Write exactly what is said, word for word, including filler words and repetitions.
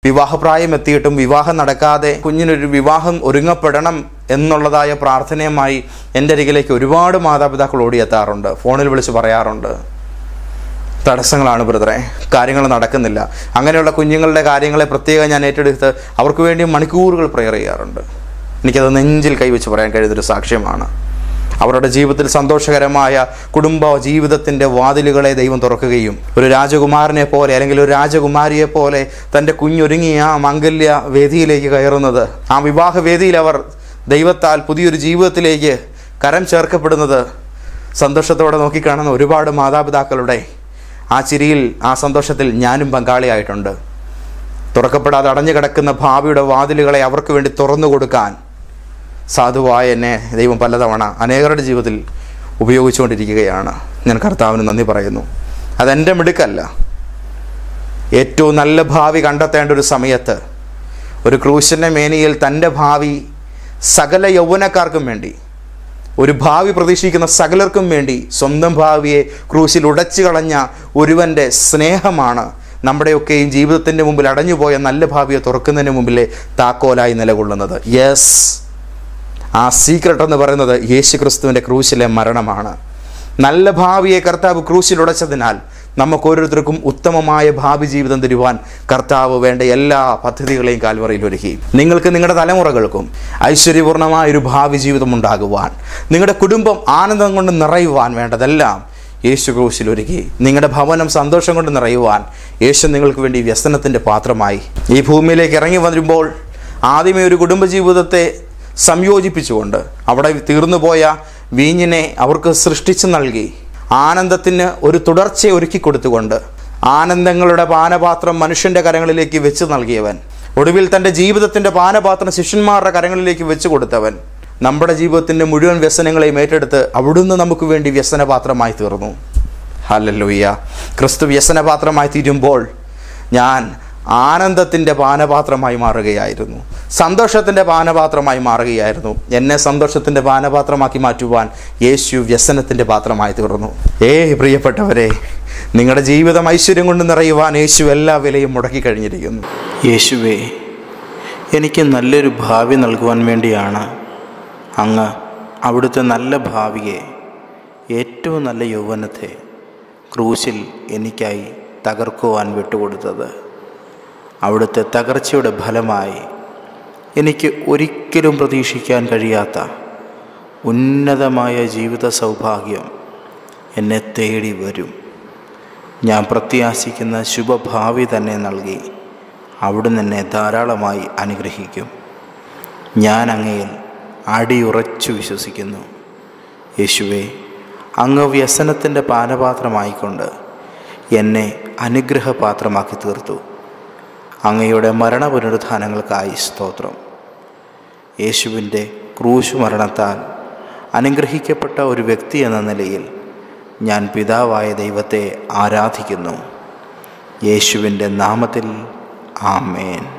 വിവാഹപ്രായം എത്തിയിട്ടും വിവാഹം നടക്കാതെ കുഞ്ഞിനൊരു വിവാഹം ഒരുങ്ങപ്പെടണം എന്നുള്ളതായ പ്രാർത്ഥനയുമായി എൻ്റെ അരികിലേക്ക് ഒരുപാട് മാതാപിതാക്കൾ ഓടിയെത്താറുണ്ട്, ഫോണിൽ വിളിച്ച് പറയാറുണ്ട്, തടസ്സങ്ങളാണ് ബ്രദറെ, കാര്യങ്ങൾ നടക്കുന്നില്ല. അങ്ങനെയുള്ള കുഞ്ഞുങ്ങളുടെ കാര്യങ്ങളെ പ്രത്യേകം ഞാൻ ഏറ്റെടുത്ത് അവർക്ക് വേണ്ടി മണിക്കൂറുകൾ പ്രെയർ ചെയ്യാറുണ്ട്. എനിക്കത് നെഞ്ചിൽ കൈവച്ച് പറയാൻ കഴിയുന്നൊരു സാക്ഷ്യമാണ്. അവരുടെ ജീവിതത്തിൽ സന്തോഷകരമായ കുടുംബ ജീവിതത്തിൻ്റെ വാതിലുകളെ ദൈവം തുറക്കുകയും ഒരു രാജകുമാരനെ പോലെ അല്ലെങ്കിൽ ഒരു രാജകുമാരിയെ പോലെ തൻ്റെ കുഞ്ഞൊരുങ്ങിയ ആ മംഗല്യ വേദിയിലേക്ക് കയറുന്നത്, ആ വിവാഹ വേദിയിൽ അവർ ദൈവത്താൽ പുതിയൊരു ജീവിതത്തിലേക്ക് കരം ചേർക്കപ്പെടുന്നത് സന്തോഷത്തോടെ നോക്കിക്കാണുന്ന ഒരുപാട് മാതാപിതാക്കളുടെ ആ ചിരിയിൽ, ആ സന്തോഷത്തിൽ ഞാനും പങ്കാളിയായിട്ടുണ്ട്. തുറക്കപ്പെടാതെ അടഞ്ഞു കിടക്കുന്ന ഭാവിയുടെ വാതിലുകളെ അവർക്ക് വേണ്ടി തുറന്നു കൊടുക്കാൻ സാധുവായ എന്നെ ദൈവം പലതവണ അനേകരുടെ ജീവിതത്തിൽ ഉപയോഗിച്ചുകൊണ്ടിരിക്കുകയാണ്. ഞാൻ കർത്താവിന് നന്ദി പറയുന്നു. അതെൻ്റെ മിടുക്കല്ല. ഏറ്റവും നല്ല ഭാവി കണ്ടെത്തേണ്ട ഒരു സമയത്ത് ഒരു ക്രൂശൻ്റെ മേനിയിൽ തൻ്റെ ഭാവി സകല യൗവനക്കാർക്കും വേണ്ടി, ഒരു ഭാവി പ്രതീക്ഷിക്കുന്ന സകലർക്കും വേണ്ടി സ്വന്തം ഭാവിയെ ക്രൂശിൽ ഉടച്ചു കളഞ്ഞ ഒരുവൻ്റെ സ്നേഹമാണ് നമ്മുടെയൊക്കെയും ജീവിതത്തിൻ്റെ മുമ്പിൽ അടഞ്ഞുപോയ നല്ല ഭാവിയെ തുറക്കുന്നതിന് മുമ്പിലെ താക്കോലായി നിലകൊള്ളുന്നത്. യെസ്, ആ സീക്രട്ട് എന്ന് പറയുന്നത് യേശു ക്രിസ്തുവിൻ്റെ ക്രൂശിലെ മരണമാണ്. നല്ല ഭാവിയെ കർത്താവ് ക്രൂശിൽ ഉടച്ചതിനാൽ നമുക്ക് ഓരോരുത്തർക്കും ഉത്തമമായ ഭാവി ജീവിതം തരുവാൻ കർത്താവ് വേണ്ട എല്ലാ പദ്ധതികളെയും കാൽവറിയിൽ ഒരുക്കി. നിങ്ങൾക്ക് നിങ്ങളുടെ തലമുറകൾക്കും ഐശ്വര്യപൂർണമായൊരു ഭാവി ജീവിതം ഉണ്ടാകുവാൻ, നിങ്ങളുടെ കുടുംബം ആനന്ദം കൊണ്ട് നിറയുവാൻ വേണ്ടതെല്ലാം യേശു ക്രൂശിൽ ഒരുക്കി. നിങ്ങളുടെ ഭവനം സന്തോഷം കൊണ്ട് നിറയുവാൻ യേശു നിങ്ങൾക്ക് വേണ്ടി വ്യസനത്തിൻ്റെ പാത്രമായി ഈ ഭൂമിയിലേക്ക് ഇറങ്ങി വരുമ്പോൾ ആദ്യമേ ഒരു കുടുംബജീവിതത്തെ സംയോജിപ്പിച്ചുകൊണ്ട് അവിടെ തീർന്നുപോയ വീഞ്ഞിനെ അവർക്ക് സൃഷ്ടിച്ചു നൽകി ആനന്ദത്തിന് ഒരു തുടർച്ചയെ ഒരുക്കി കൊടുത്തുകൊണ്ട് ആനന്ദങ്ങളുടെ പാനപാത്രം മനുഷ്യൻ്റെ കരങ്ങളിലേക്ക് വെച്ച് നൽകിയവൻ, ഒടുവിൽ തൻ്റെ ജീവിതത്തിൻ്റെ പാനപാത്രം ശിഷ്യന്മാരുടെ കരങ്ങളിലേക്ക് വെച്ച് കൊടുത്തവൻ, നമ്മുടെ ജീവിതത്തിൻ്റെ മുഴുവൻ വ്യസനങ്ങളെയും ഏറ്റെടുത്ത് അവിടുന്ന് നമുക്ക് വേണ്ടി വ്യസനപാത്രമായി തീർന്നു. ഹല്ലേലൂയ. ക്രിസ്തു വ്യസനപാത്രമായി തീരുമ്പോൾ ഞാൻ ആനന്ദത്തിൻ്റെ പാനപാത്രമായി മാറുകയായിരുന്നു, സന്തോഷത്തിൻ്റെ പാനപാത്രമായി മാറുകയായിരുന്നു. എന്നെ സന്തോഷത്തിൻ്റെ പാനപാത്രമാക്കി മാറ്റുവാൻ യേശു വ്യസനത്തിൻ്റെ പാത്രമായി തീർന്നു. ഏ പ്രിയപ്പെട്ടവരെ, നിങ്ങളുടെ ജീവിതം ഐശ്വര്യം കൊണ്ട് നിറയുവാൻ യേശു എല്ലാ വിലയും മുടക്കി കഴിഞ്ഞിരിക്കുന്നു. യേശുവേ, എനിക്ക് നല്ലൊരു ഭാവി നൽകുവാൻ വേണ്ടിയാണ് അങ്ങ് അവിടുത്തെ നല്ല ഭാവിയെ, ഏറ്റവും നല്ല യൗവനത്തെ ക്രൂശിൽ എനിക്കായി തകർക്കുവാൻ വിട്ടുകൊടുത്തത്. അവിടുത്തെ തകർച്ചയുടെ ഫലമായി എനിക്ക് ഒരിക്കലും പ്രതീക്ഷിക്കാൻ കഴിയാത്ത ഉന്നതമായ ജീവിത സൗഭാഗ്യം എന്നെ തേടി വരും. ഞാൻ പ്രത്യാശിക്കുന്ന ശുഭഭാവി തന്നെ നൽകി അവിടുന്ന് എന്നെ ധാരാളമായി അനുഗ്രഹിക്കും. ഞാൻ അങ്ങയിൽ അടിയുറച്ചു വിശ്വസിക്കുന്നു. യേശുവേ, അങ്ങ് വ്യസനത്തിൻ്റെ പാനപാത്രമായിക്കൊണ്ട് എന്നെ അനുഗ്രഹപാത്രമാക്കി തീർത്തു. അങ്ങയുടെ മരണപുനരുത്ഥാനങ്ങൾക്കായി സ്തോത്രം. യേശുവിൻ്റെ ക്രൂശ് മരണത്താൽ അനുഗ്രഹിക്കപ്പെട്ട ഒരു വ്യക്തി എന്ന നിലയിൽ ഞാൻ പിതാവായ ദൈവത്തെ ആരാധിക്കുന്നു. യേശുവിൻ്റെ നാമത്തിൽ ആമേൻ.